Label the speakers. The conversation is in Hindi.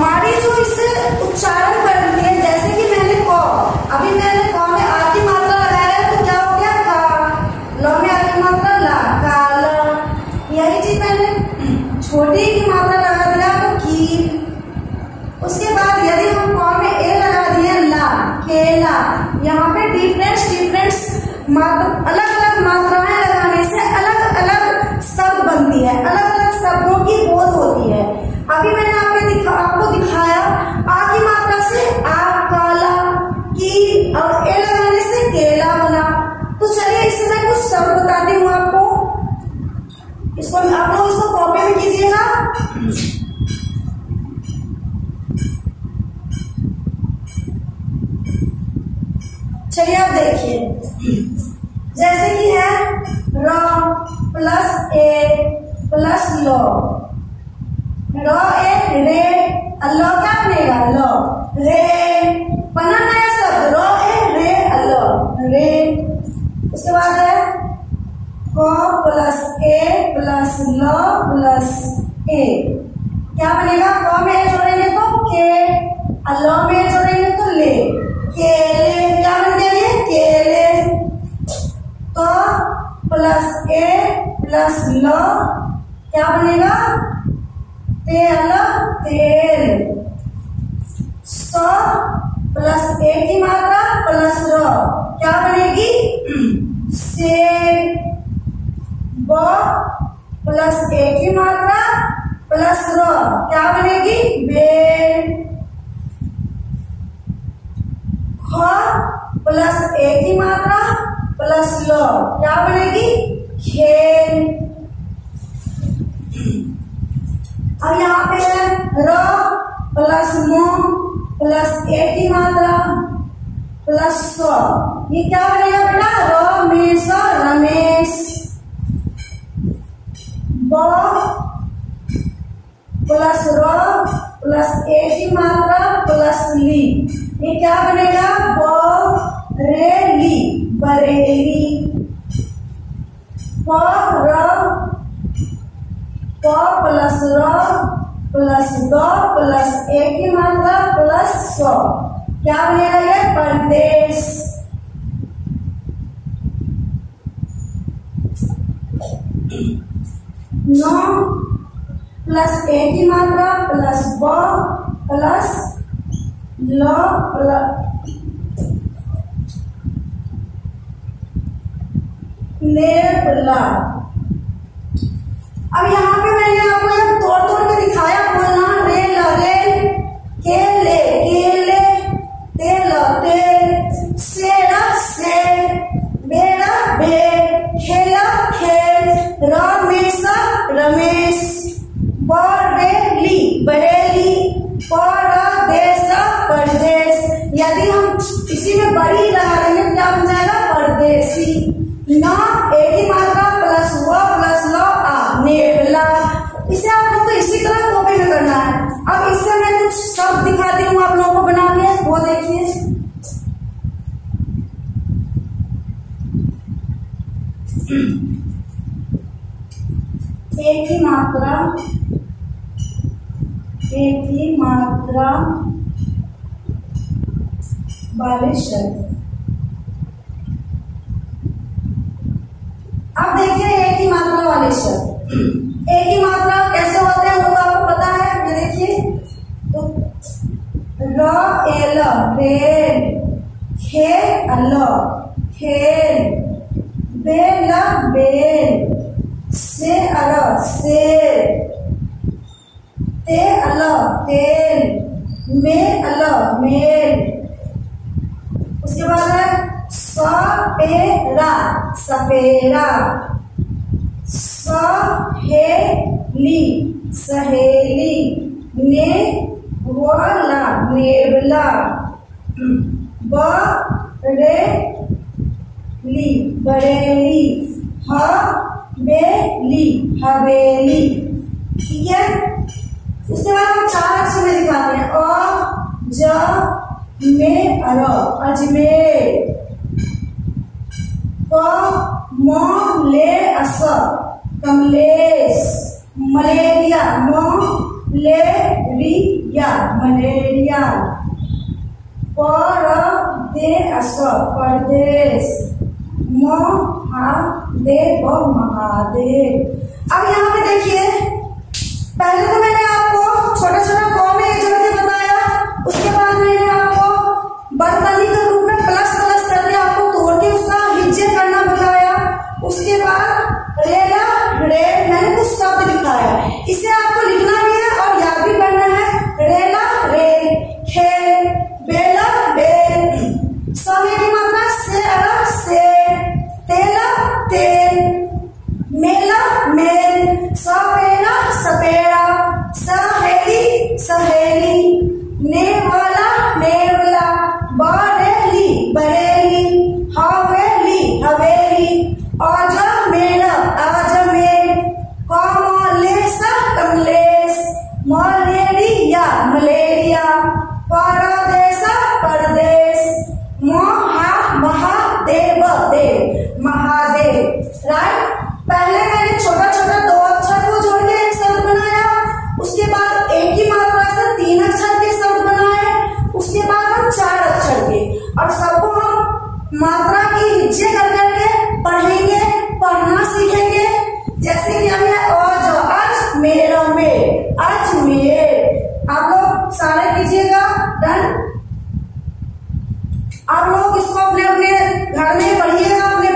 Speaker 1: हमारी जो इसे उच्चारण करती है, जैसे कि मैंने क, अभी मैंने क में आ की मात्रा लगाया तो क्या हो गया का, ल में आ की मात्रा ला, काला। यही चीज मैंने छोटी की मात्रा लगा दिया तो की। उसके बाद यदि हम क में ए लगा दिए ला, केला। यहाँ पे डिफरेंस अलग अलग मात्राएं लगाने से अलग अलग शब्द बनती है, अलग अलग शब्दों की बोध होती है। अभी मैंने आपको दिखाया आ की मात्रा से आ काला, की और ए लगाने से केला बना। तो चलिए इसमें कुछ शब्द बताती हूँ आपको, इसको आप लोग इसको कॉपी में कीजिएगा। चलिए आप देखिए, जैसे कि है र प्लस ए प्लस लो, र ए रे, लो क्या बनेगा लो, रे बना नया शब्द, रो ए रे लो, रे। उसके बाद है क प्लस ए प्लस ल प्लस ए, क्या बनेगा, क में ए जोड़ेंगे तो के, ल में जोड़ेंगे तो ले, केले। क्या बन गया ये, केले। तो प्लस ए प्लस ल क्या बनेगा, तेल, तेल। स प्लस ए की मात्रा प्लस र क्या बनेगी, से। ब प्लस ए की मात्रा प्लस र क्या बनेगी, बे। ख प्लस ए की मात्रा प्लस ल क्या बनेगी, खेल। अब यहाँ पे है र प्लस म प्लस ए की मात्रा प्लस स, ये क्या बनेगा बेटा, रमेश, रमेश। ब प्लस र प्लस ए की मात्रा प्लस ली, ये क्या बनेगा, बरेली, बरेली। प प्लस र प्लस द प्लस ए की मात्रा प्लस स क्या बनेगा, ये परदेश। न प्लस ए की मात्रा प्लस ब प्लस ल नेबला। अब यहाँ पे मैंने आपको यह तोड़ तोड़ के दिखाया, बोलना रेल, रेल, केले, केले, तेल, तेल, सेरा, सेर, बेड़ा, बेड़, खेला, खेल, रमेश, रमेश, बरेली, बरेली, परदेश, परदेश। यदि हम इसी में बड़ी लगा देंगे क्या बन जाएगा, परदेसी। न ए की मात्रा प्लस व प्लस ल आ, नेबला। इसे आप लोग को इसी तरह कॉपी में करना है। अब इससे मैं कुछ शब्द दिखाती हूँ आप लोगों को बना के, वो देखिए। एक ही मात्रा वाले शब्द। अब देखिए एक ही मात्रा वाले शब्द, एक ही मात्रा कैसे होते हैं वो तो आपको पता है। ये देखिए तो र एल, रेल, खेल, खेल, बेल, बेल, से अल, शेर, ते अल, तेल, में अल, मेल। उसके बाद है सपेरा, सपेरा, सहेली, सहेली, नेवला, नेवला, बरेली, बरेली, हवेली, हवेली। ठीक है, उसके बाद हम 4 अक्षर में दिखाते हैं। अजमेर, अजमेर, कमलेश, कमलेश, मलेरिया, मलेरिया, या मलेरिया। परदेश परदेश। महादेव महादेव। अब यहाँ पे देखिए, पहले तो मैंने आपको छोटा छोटा क में ये जोड़ के बताया, उसके बाद मैंने आपको बर्तनी के रूप में प्लस प्लस करके आपको तोड़ के उसका हिज्जे करना बताया। उसके बाद रेला रे मैंने कुछ शब्द लिखाया, इसे आपको लिखना भी है और याद भी करना है। रेला रेल, खेल, बेला बेल, समय की मात्रा से तेला तेल, मेला मेल, सपेरा सपेरा, सहेली सहेली, नेवाला नेवला, बरेली बरेली, हवेली हवेली, अजमेर अजमेर, कमलेश कमलेश, मलेरिया मलेरिया, परदेश परदेश, महादेव देव महादेव। राइट, पहले मैंने छोटा छोटा 2 अक्षर को जोड़ के एक शब्द बनाया, उसके बाद एक ही मात्रा से 3 अक्षर के शब्द बनाए, उसके बाद हम 4 अक्षर के, और सबको हम मात्रा की हिज्जे कर करके पढ़ेंगे, पढ़ना सीखेंगे। जैसे कि हम अजमेर में, अजमेर। आप लोग सारे कीजिएगा, डन। आप लोग इसको अपने अपने घर में पढ़िएगा, अपने